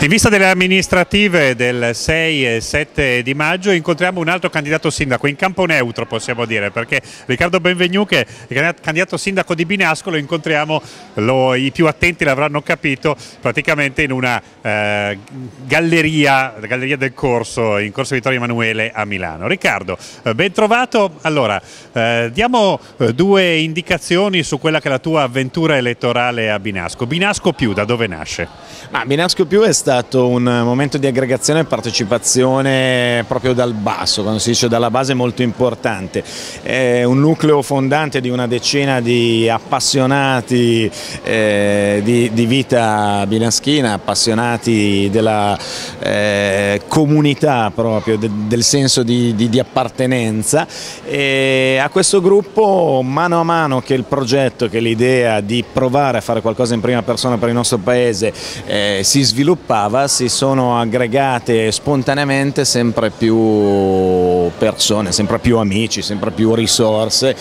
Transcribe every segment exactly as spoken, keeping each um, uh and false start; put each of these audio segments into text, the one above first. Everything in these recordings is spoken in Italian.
In vista delle amministrative del sei e sette di maggio incontriamo un altro candidato sindaco in campo neutro, possiamo dire, perché Riccardo Benvenu, che è il candidato sindaco di Binasco, lo incontriamo, lo, i più attenti l'avranno capito, praticamente in una eh, galleria, la galleria del Corso, in Corso Vittorio Emanuele a Milano. Riccardo, eh, ben trovato. Allora, eh, diamo eh, due indicazioni su quella che è la tua avventura elettorale a Binasco. Binasco Più, da dove nasce? Ma Binasco Più è stato un momento di aggregazione e partecipazione proprio dal basso, quando si dice dalla base, molto importante. È un nucleo fondante di una decina di appassionati eh, di, di vita binaschina, appassionati della eh, comunità proprio, de, del senso di, di, di appartenenza. E a questo gruppo, mano a mano che il progetto, che l'idea di provare a fare qualcosa in prima persona per il nostro paese eh, si sviluppava, si sono aggregate spontaneamente sempre più persone, sempre più amici, sempre più risorse,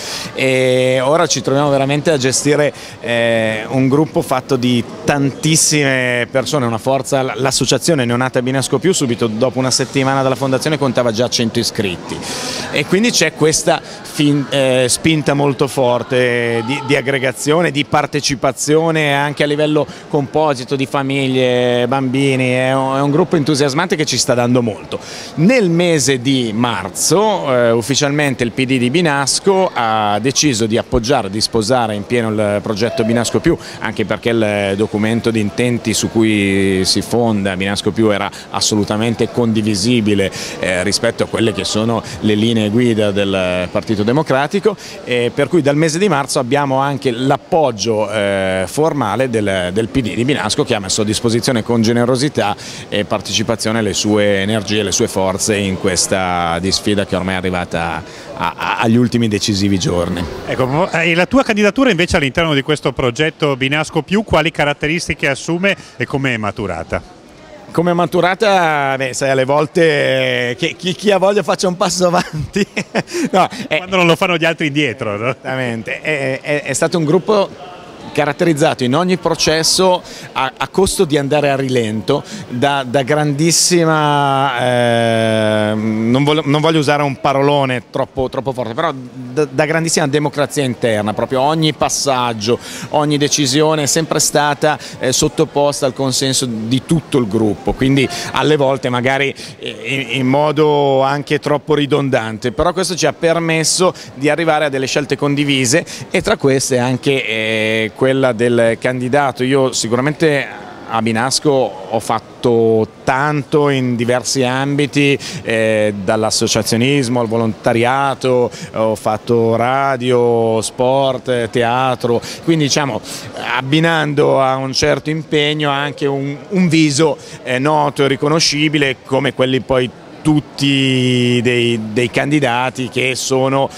e ora ci troviamo veramente a gestire eh, un gruppo fatto di tantissime persone, una forza. L'associazione neonata Binasco Più, subito dopo una settimana dalla fondazione contava già cento iscritti, e quindi c'è questa fin, eh, spinta molto forte di, di aggregazione, di partecipazione anche a livello composito, di famiglie, bambini. È un, è un gruppo entusiasmante che ci sta dando molto. Nel mese di marzo eh, ufficialmente il P D di Binasco ha deciso di appoggiare, di sposare in pieno il progetto Binasco Più, anche perché il documento di intenti su cui si fonda Binasco Più era assolutamente condivisibile eh, rispetto a quelle che sono le linee guida del Partito Democratico, e per cui dal mese di marzo abbiamo anche l'appoggio eh, formale del, del P D di Binasco, che ha messo a disposizione con generosità e partecipazione le sue energie, le sue forze in questa di sfida che ormai è arrivata a, a, agli ultimi decisivi giorni. Ecco, e la tua candidatura invece all'interno di questo progetto Binasco Più, quali caratteristiche assume e come è maturata? Come maturata, beh, sai, alle volte che chi, chi ha voglia faccia un passo avanti. No, quando è, non lo fanno gli altri indietro, no? Esattamente, è, è, è stato un gruppo caratterizzato in ogni processo a, a costo di andare a rilento, da, da grandissima, eh, non, voglio, non voglio usare un parolone troppo, troppo forte, però da, da grandissima democrazia interna, proprio ogni passaggio, ogni decisione è sempre stata eh, sottoposta al consenso di tutto il gruppo, quindi alle volte magari in, in modo anche troppo ridondante, però questo ci ha permesso di arrivare a delle scelte condivise, e tra queste anche eh, quella del candidato. Io sicuramente a Binasco ho fatto tanto in diversi ambiti, eh, dall'associazionismo al volontariato, ho fatto radio, sport, teatro, quindi diciamo abbinando a un certo impegno anche un, un viso eh, noto e riconoscibile come quelli poi tutti dei, dei candidati che sono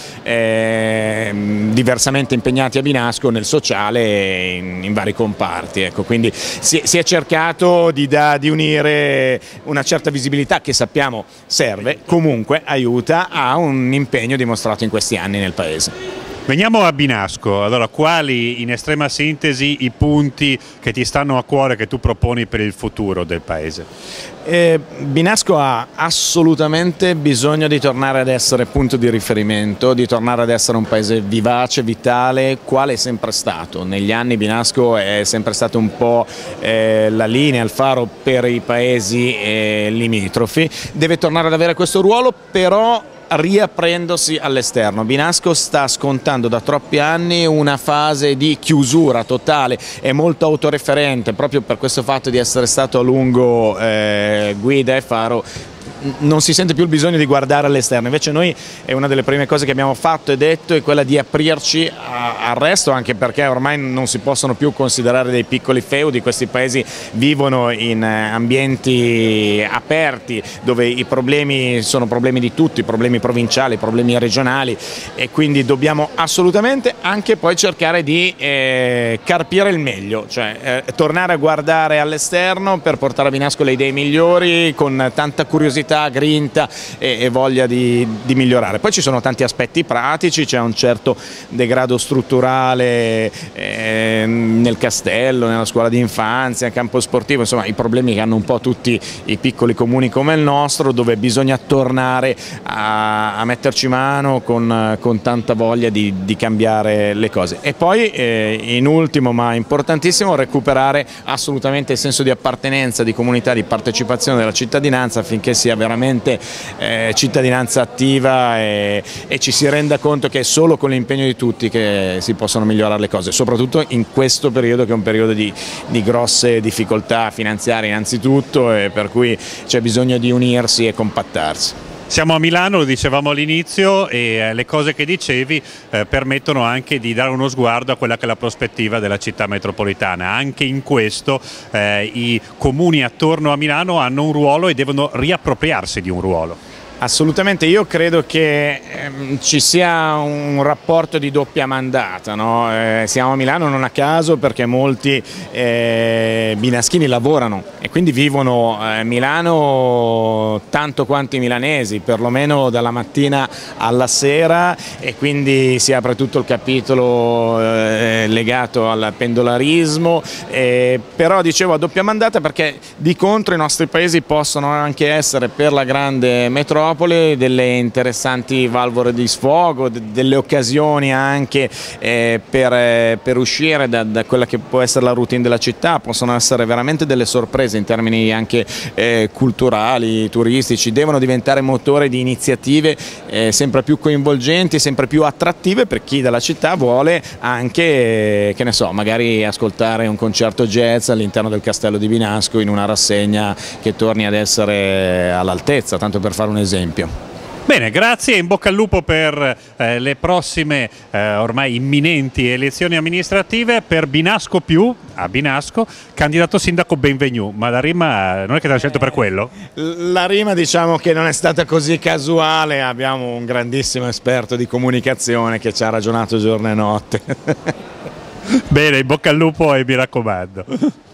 eh, diversamente impegnati a Binasco nel sociale e in, in vari comparti. Ecco, quindi si, si è cercato di, da, di unire una certa visibilità che sappiamo serve, comunque aiuta, a un impegno dimostrato in questi anni nel Paese. Veniamo a Binasco. Allora, quali in estrema sintesi i punti che ti stanno a cuore, che tu proponi per il futuro del Paese? Eh, Binasco ha assolutamente bisogno di tornare ad essere punto di riferimento, di tornare ad essere un paese vivace, vitale, quale è sempre stato. Negli anni Binasco è sempre stato un po' eh, la linea, il faro per i paesi eh, limitrofi. Deve tornare ad avere questo ruolo, però riaprendosi all'esterno. Binasco sta scontando da troppi anni una fase di chiusura totale, è molto autoreferente proprio per questo fatto di essere stato a lungo eh, guida e faro. Non si sente più il bisogno di guardare all'esterno, invece noi è una delle prime cose che abbiamo fatto e detto è quella di aprirci a, al resto, anche perché ormai non si possono più considerare dei piccoli feudi, questi paesi vivono in ambienti aperti dove i problemi sono problemi di tutti, problemi provinciali, problemi regionali, e quindi dobbiamo assolutamente anche poi cercare di eh, carpire il meglio, cioè eh, tornare a guardare all'esterno per portare a Binasco le idee migliori con tanta curiosità creatività, grinta e, e voglia di, di migliorare. Poi ci sono tanti aspetti pratici, c'è un certo degrado strutturale eh, nel castello, nella scuola di infanzia, nel campo sportivo, insomma i problemi che hanno un po' tutti i piccoli comuni come il nostro, dove bisogna tornare a, a metterci mano con, con tanta voglia di, di cambiare le cose. E poi eh, in ultimo ma importantissimo, recuperare assolutamente il senso di appartenenza, di comunità, di partecipazione della cittadinanza, affinché sia veramente eh, cittadinanza attiva e, e ci si renda conto che è solo con l'impegno di tutti che si possono migliorare le cose, soprattutto in questo periodo che è un periodo di, di grosse difficoltà finanziarie innanzitutto, e per cui c'è bisogno di unirsi e compattarsi. Siamo a Milano, lo dicevamo all'inizio, e eh, le cose che dicevi eh, permettono anche di dare uno sguardo a quella che è la prospettiva della città metropolitana. Anche in questo eh, i comuni attorno a Milano hanno un ruolo e devono riappropriarsi di un ruolo. Assolutamente, io credo che ehm, ci sia un rapporto di doppia mandata, no? eh, siamo a Milano non a caso, perché molti eh, binaschini lavorano e quindi vivono eh, Milano tanto quanto i milanesi, perlomeno dalla mattina alla sera, e quindi si apre tutto il capitolo eh, legato al pendolarismo, eh, però dicevo a doppia mandata perché di contro i nostri paesi possono anche essere per la grande metropoli delle interessanti valvole di sfogo, delle occasioni anche eh, per, eh, per uscire da, da quella che può essere la routine della città. Possono essere veramente delle sorprese in termini anche eh, culturali, turistici, devono diventare motore di iniziative eh, sempre più coinvolgenti, sempre più attrattive per chi dalla città vuole anche, eh, che ne so, magari ascoltare un concerto jazz all'interno del Castello di Binasco in una rassegna che torni ad essere all'altezza, tanto per fare un esempio. Bene, grazie e in bocca al lupo per eh, le prossime eh, ormai imminenti elezioni amministrative. Per Binasco più, a Binasco, candidato sindaco Benvenu, ma la rima non è che te l'ha scelto per quello? La rima diciamo che non è stata così casuale, abbiamo un grandissimo esperto di comunicazione che ci ha ragionato giorno e notte. Bene, in bocca al lupo e mi raccomando.